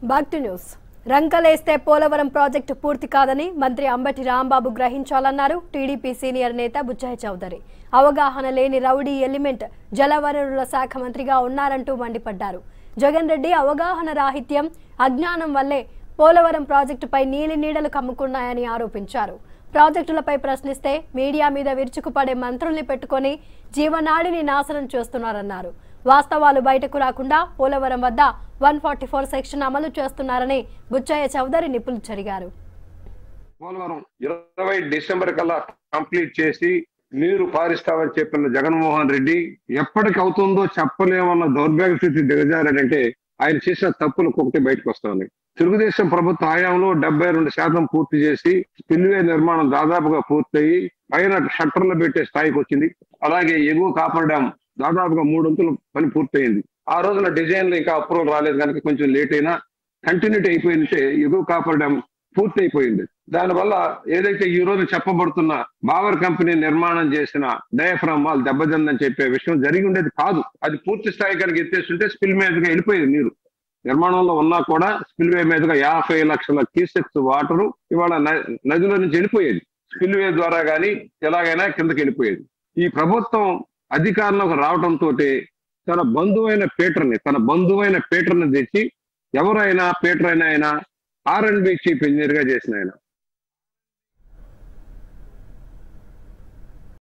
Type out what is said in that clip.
Back to news. రంకలేస్తే Polavaram project పూర్తి కాదని మంత్రి అంబటి రాంబాబు గ్రహించాలన్నారు టీడీపీ సీనియర్ నేత బుచ్చయ్య చౌదరి. అవగాహన లేని రౌడీ ఎలిమెంట్ జలవనరుల శాఖ మంత్రిగా ఉన్నారంటూ మండిపడ్డారు. జగన్ రెడ్డి అవగాహన రాహిత్యం, అజ్ఞానం వల్లే పోలవరం ప్రాజెక్టుపై నీలి నీడలు కమ్ముకున్నాయని ఆరోపించారు. ప్రాజెక్టులపై ప్రశ్నిస్తే మీడియా మీద విరుచుకుపడే మంత్రుల్ని పెట్టుకొని జీవనాడిని నాశనం చేస్తున్నారన్నారు. వాస్తవాలు బయటకు రాకుండా పోలవరం వద్ద 144 సెక్షన్ అమలు చేస్తున్నారని బుచ్చయ్య చౌదరి నిపుణులు జరిగారు. పోలవరం 20 డిసెంబర్ కల్లా కంప్లీట్ చేసి నీరు పారిస్తామని చెప్పిన జగన్మోహన్ రెడ్డి ఎప్పటికి అవుతుందో చెప్పలేమన్న దౌర్భాగ్య స్థితి దిగజారంటే ఆయన చేసిన తప్పులు ఒకటి బయటకు వస్తుంది. తెలుగుదేశం ప్రభుత్వ హయాంలో 72% పూర్తి చేసి స్పిల్వే నిర్మాణం దాదాపుగా పూర్తయి పైన షట్టర్లు పెట్టే స్థాయికి వచ్చింది. అలాగే ఎగువ కాపర్ డ్యాం దాదాపుగా 3 వంతులు పని పూర్తయింది. ఆ రోజున డిజైన్లు ఇంకా అప్రూవల్ రాలేదు కనుక కొంచెం లేట్ అయినా కంటిన్యూటీ అయిపోయిందంటే ఎగువ కాపర్ డ్యాం పూర్తి అయిపోయింది. దానివల్ల ఏదైతే ఈ రోజు చెప్పబడుతున్న బావర్ కంపెనీ నిర్మాణం చేసిన డయాఫ్రామ్ వాల్ దెబ్బతిందని చెప్పే విషయం జరిగి ఉండేది కాదు. అది పూర్తి స్థాయి కనుక ఎత్తేస్తుంటే స్పిల్ మీదుగా వెళ్ళిపోయేది. నీరు నిర్మాణంలో ఉన్నా కూడా స్పిల్వే మీదుగా 50 లక్షల క్యూసెక్స్ వాటరు ఇవాళ నదిలో నుంచి వెళ్ళిపోయేది. స్పిల్వే ద్వారా కానీ ఎలాగైనా కిందకి వెళ్ళిపోయేది. ఈ ప్రభుత్వం అధికారంలోకి రావడంతో తన బంధువైన పీటర్ని తెచ్చి ఎవరైనా పీటర్ అయినా ఆయన R&B చీఫ్ ఇంజనీర్ గా చేసిన ఆయన